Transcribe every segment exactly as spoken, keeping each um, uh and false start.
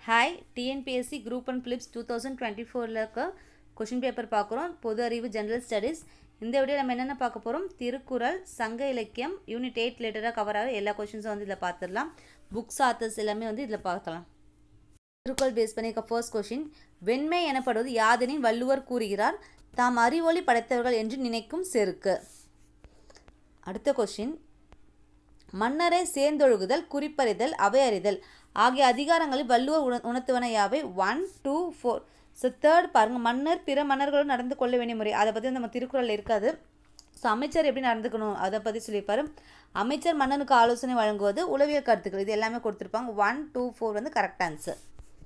Hi TNPSC group one பிலிப்ஸ் two thousand twenty ஃபோரில் இருக்க கொஷின் பேப்பர் பார்க்குறோம். பொது அறிவு ஜென்ரல் ஸ்டடீஸ். இந்த வீடியோ நம்ம என்னென்ன பார்க்க போகிறோம், திருக்குறள், சங்க இலக்கியம், யூனிட் எயிட் ரிலேட்டடாக கவர் ஆகிற எல்லா கொஷின்ஸும் வந்து இதில் பார்த்துடலாம். புக்ஸ் ஆத்தர்ஸ் எல்லாமே வந்து இதில் பார்க்கலாம். திருக்குறள் பேஸ் பண்ணியிருக்க ஃபர்ஸ்ட் கொஷின், வெண்மை எனப்படுவது யாதெனின் வள்ளுவர் கூறுகிறார், தாம் அறிவொளி படைத்தவர்கள் என்று நினைக்கும் செருக்கு. அடுத்த கொஷின், மன்னரை சேர்ந்தொழுகுதல், குறிப்பறிதல், அவை அறிதல் ஆகிய அதிகாரங்களில் வள்ளுவர் உண உணர்த்துவன யாவை? One two four. So third பாருங்கள், மன்னர் பிற மன்னர்களும் நடந்து கொள்ள வேண்டிய முறை, அதை பற்றி நம்ம திருக்குறளில் இருக்காது. ஸோ அமைச்சர் எப்படி நடந்துக்கணும் அதை பற்றி சொல்லியிருப்பார். அமைச்சர் மன்னனுக்கு ஆலோசனை வழங்குவது, உளவியல் கருத்துக்கள், இது எல்லாமே கொடுத்துருப்பாங்க. ஒன் டூ ஃபோர் வந்து கரெக்ட் ஆன்சர்.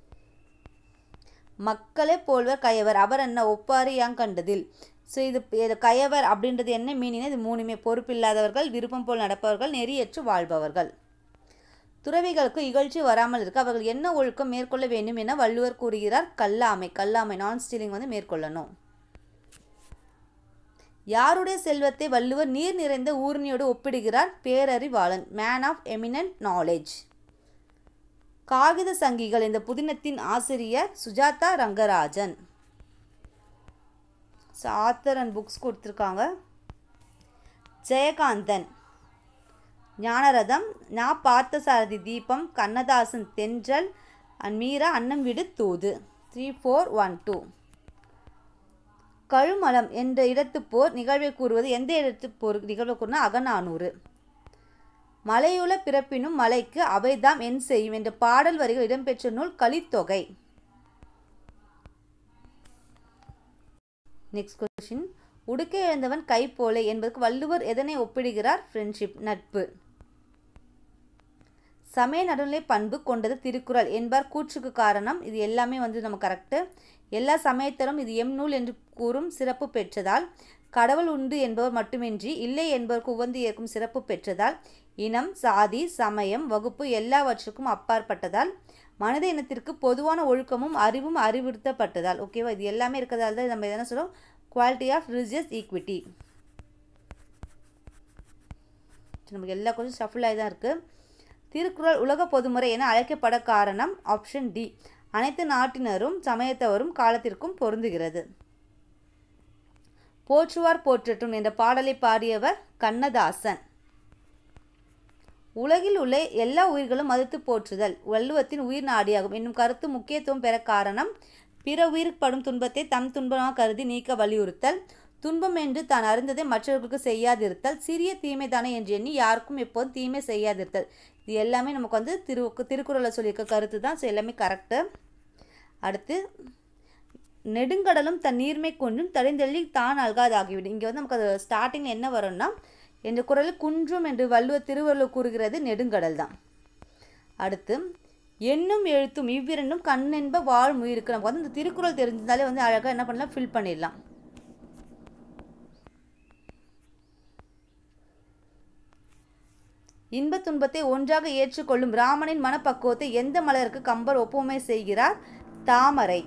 மக்களே போல்வர் கயவர், அவர் என்ன ஒப்பாரி யாங் கண்டதில். ஸோ இது இது கயவர் அப்படின்றது என்ன மீனிங்? இது மூணுமே பொறுப்பில்லாதவர்கள், விருப்பம் போல் நடப்பவர்கள், நெறியற்று வாழ்பவர்கள். துறவிகளுக்கு இகழ்ச்சி வராமல் இருக்க அவர்கள் என்ன ஒழுக்கம் மேற்கொள்ள வேண்டும் என வள்ளுவர் கூறுகிறார்? கல்லாமை. கல்லாமை நான் ஸ்டீலிங் வந்து மேற்கொள்ளணும். யாருடைய செல்வத்தை வள்ளுவர் நீர் நிறைந்த ஊர்னியோடு ஒப்பிடுகிறார்? பேரறிவாளன், man of eminent knowledge. Kagitha Sangilikal இந்த புதினத்தின் ஆசிரியர் Sujatha Rangarajan. So author and books கொடுத்துருக்காங்க. ஜெயகாந்தன், ஞானரதம், நா பார்த்தசாரதி தீபம், கண்ணதாசன் தென்றல், and Meera Annam Vidu Thoothu. Three four one two. Kazhumalam என்ற இடத்து போர் நிகழ்வை கூறுவது, எந்த இடத்து போர் நிகழ்வை கூறுனா அகநானூறு. மலையுள்ள பிறப்பினும் மலைக்கு அவைதாம் என் செய்யும் என்ற பாடல் வரிகள் இடம்பெற்ற நூல் கலித்தொகை. நெக்ஸ்ட் கொஸ்டின், உடுக்கை இழந்தவன் கை போலே என்பதற்கு வள்ளுவர் எதனை ஒப்பிடுகிறார்? ஃப்ரெண்ட்ஷிப், நட்பு. சமய நடுநிலை பண்பு கொண்டது திருக்குறள் என்பார் கூற்றுக்கு காரணம். இது எல்லாமே வந்து நம்ம கரெக்டு. எல்லா சமயத்தரும் இது எம் நூல் என்று கூறும் சிறப்பு பெற்றதால், கடவுள் உண்டு என்பவர் மட்டுமின்றி இல்லை என்பவருக்கு உவந்து ஏற்கும் சிறப்பு பெற்றதால், இனம், சாதி, சமயம், வகுப்பு எல்லாவற்றுக்கும் அப்பாற்பட்டதால், மனித இனத்திற்கு பொதுவான ஒழுக்கமும் அறிவும் அறிவுறுத்தப்பட்டதால். ஓகேவா, இது எல்லாமே இருக்கிறதால தான் நம்ம என்ன சொல்கிறோம்? Quality of religious equity. நமக்கு எல்லா கொஞ்சம் ஷஃபிள் ஆகி தான் இருக்குது. திருக்குறள் உலக பொதுமுறை என அழைக்கப்பட காரணம்? ஆப்ஷன் டி, அனைத்து நாட்டினரும் சமயத்தவரும் காலத்திற்கும் பொருந்துகிறது. போற்றுவார் போற்றட்டும் என்ற பாடலை பாடியவர் கண்ணதாசன். உலகில் உள்ள எல்லா உயிர்களும் மதித்து போற்றுதல் வள்ளுவத்தின் உயிர் நாடியாகும் என்னும் கருத்து முக்கியத்துவம் பெற காரணம்? பிற உயிருக்கு படும் துன்பத்தை தம் துன்பமாக கருதி நீக்க வலியுறுத்தல், துன்பம் என்று தான் அறிந்ததை மற்றவர்களுக்கு செய்யாதிருத்தல், சிறிய தீமை தானே என்று எண்ணி யாருக்கும் எப்போதும் தீமை செய்யாதிருத்தல். இது எல்லாமே நமக்கு வந்து திரு திருக்குறளை சொல்லியிருக்க கருத்து தான். ஸோ எல்லாமே கரெக்டு. அடுத்து, நெடுங்கடலும் தன் நீர்மை கொன்றும் தடைந்தெள்ளி தான் அல்காதாகிவிடும். இங்கே வந்து நமக்கு அது ஸ்டார்டிங்கில் என்ன வரும்னா, என்ற குறளில் குன்றும் என்று வள்ளுவர் திருவள்ளுவர் கூறுகிறது நெடுங்கடல் தான். அடுத்து, எண்ணும் எழுத்தும் இவ்விரண்டும் கண் என்ப வாழும் உயிருக்கு. நமக்கு வந்து இந்த திருக்குறள் தெரிஞ்சிருந்தாலே வந்து அழகாக என்ன பண்ணலாம், ஃபில் பண்ணிடலாம். இன்ப துன்பத்தை ஒன்றாக ஏற்றுக்கொள்ளும் ராமனின் மனப்பக்குவத்தை எந்த மலருக்கு கம்பர் ஒப்புமை செய்கிறார்? தாமரை.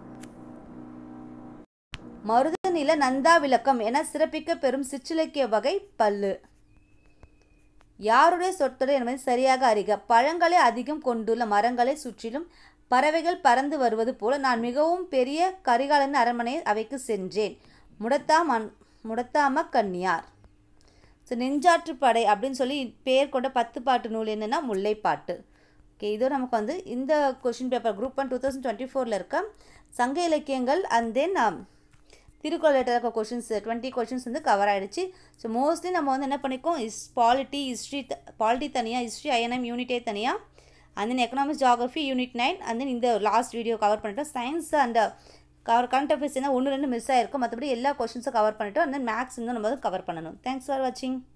மருத நில நந்தா விளக்கம் என சிறப்பிக்க பெறும் சிற்றிலக்கிய வகை பல்லு. யாருடைய சொற்றொடர் என்பதை சரியாக அறிக. பழங்களை அதிகம் கொண்டுள்ள மரங்களை சுற்றிலும் பறவைகள் பறந்து வருவது போல நான் மிகவும் பெரிய கரிகாலன் அரண்மனை அவைக்கு சென்றேன். முடத்தா மண் முடத்தாம கன்னியார். ஸோ நெஞ்சாற்றுப்படை அப்படின்னு சொல்லி பேர் கொண்ட பத்து பாட்டு நூல் என்னென்னா முல்லைப்பாட்டு. ஓகே, இதோ நமக்கு வந்து இந்த question paper group one two thousand twenty ஃபோரில் இருக்க சங்க இலக்கியங்கள் அண்ட் தென் திருக்குறள் ரிலேட்டடாக இருக்க கொஷின்ஸ் டுவெண்ட்டி கொஷின்ஸ் வந்து கவர் ஆகிடுச்சு. ஸோ மோஸ்ட்லி நம்ம வந்து என்ன பண்ணிக்கோம், இஸ் பாலிட்டி ஹிஸ்ட்ரி பாலிட்டி தனியாக, ஹிஸ்ட்ரி ஐஎன்எம் யூனிட்டே தனியாக, and then economics geography unit nine, and then இந்த லாஸ்ட் வீடியோ கவர் பண்ணிட்டோம். Science and cover current affairs என்ன ஒன்று ரெண்டு மிஸ் ஆகிருக்கும், மற்றபடி எல்லா கொஷின்ஸும் கவர் பண்ணிட்டோம். அண்ட் தென் மேக்ஸ் வந்து நம்ம வந்து கவர் பண்ணணும். தேங்க்ஸ் ஃபார் வாட்சிங்.